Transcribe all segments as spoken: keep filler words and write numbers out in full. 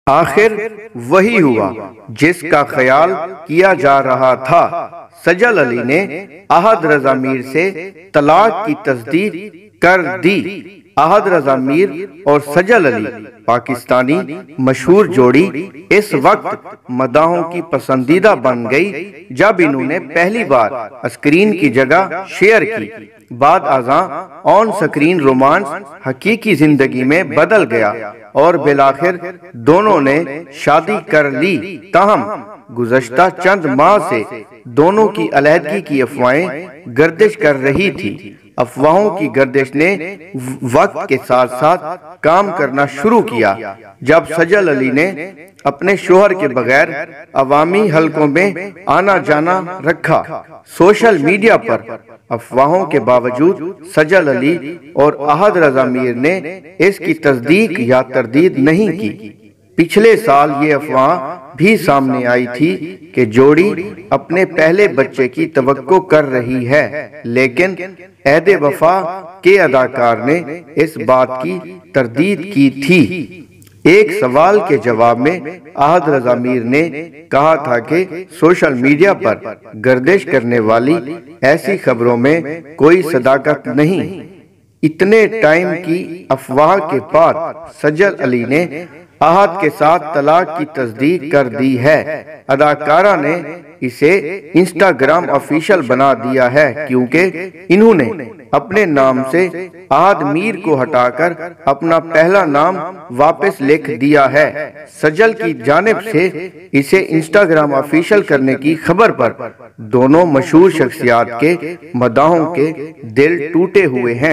आखिर वही हुआ जिसका ख्याल किया जा रहा था। सजल अली ने अहद रजा मीर से तलाक की तस्दीक कर दी। अहद रजा मीर और सजल अली पाकिस्तानी मशहूर जोड़ी इस वक्त मदाहों की पसंदीदा बन गई जब इन्होंने पहली बार स्क्रीन की जगह शेयर की। बाद आज़ां ऑन स्क्रीन रोमांस हकीकी जिंदगी में बदल गया और बिलाखिर दोनों ने शादी कर ली। ताहम गुज़श्ता चंद माह से दोनों की अलहदगी की अफवाहें गर्दिश कर रही थी। अफवाहों की गर्दिश ने वक्त के साथ साथ काम करना शुरू किया जब सजल अली ने अपने शोहर के बगैर अवामी हलकों में आना जाना रखा। सोशल मीडिया पर अफवाहों के बावजूद सजल अली और अहद रजा मीर ने इसकी तस्दीक या तरदीद नहीं की। पिछले साल ये अफवाह भी सामने आई थी कि जोड़ी अपने पहले बच्चे की तवक्को कर रही है, लेकिन ऐदे वफा के अदाकार ने इस बात की तरदीद की थी। एक सवाल के जवाब में अहद रजा मीर ने कहा था कि सोशल मीडिया पर गर्दिश करने वाली ऐसी खबरों में कोई सदाकत नहीं। इतने टाइम की अफवाह के बाद सजल अली ने अहद के साथ तलाक की तस्दीक कर दी है। अदाकारा ने इसे इंस्टाग्राम ऑफिशियल बना दिया है क्योंकि इन्होंने अपने नाम से अहद मीर को हटाकर अपना पहला नाम वापस लिख दिया है। सजल की जानिब से इसे इंस्टाग्राम ऑफिशियल करने की खबर पर दोनों मशहूर शख्सियात के मदाहों के दिल टूटे हुए हैं।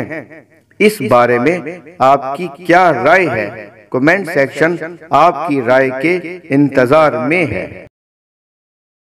इस बारे में आपकी क्या राय है? कमेंट सेक्शन आपकी राय के इंतजार में है।